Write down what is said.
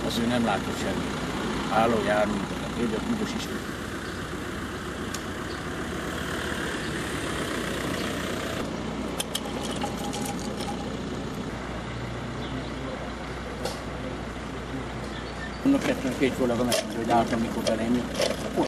az ő nem látott semmit. Álló jármű, édett büdös is. Annak 72 volna, hogy álltam, mikor belém jött.